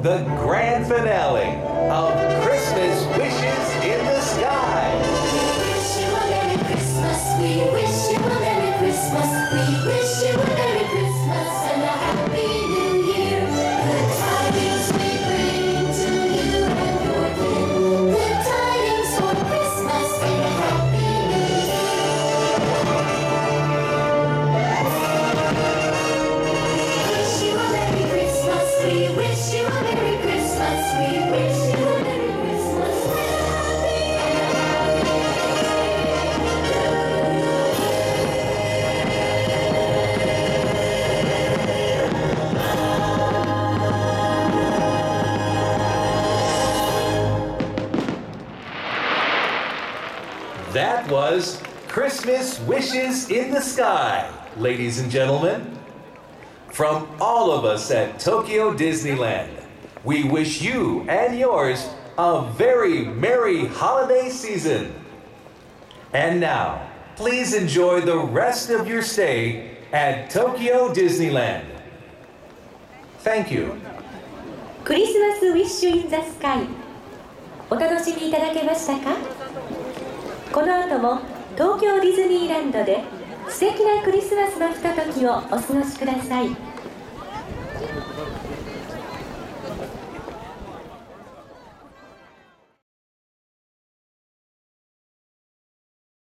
the grand finale of Christmas Wishes in the Sky. We wish you a Merry Christmas. We wish you a Merry Christmas. We wish you a Merry Christmas and a Happy New Year. Good tidings we bring to you and your kin. Good tidings for Christmas and a Happy New Year. We wish you a Merry Christmas. We wish you a Merry Christmas. We wish you a Merry Christmas and a Happy New That was Christmas Wishes in the Sky, ladies and gentlemen. From all of us at Tokyo Disneyland, we wish you and yours a very merry holiday season. And now, please enjoy the rest of your stay at Tokyo Disneyland. Thank you. クリスマスウィッシュ・イン・ザ・スカイ、お楽しみいただけましたか？この後も東京ディズニーランドで素敵なクリスマスのひとときをお過ごしください。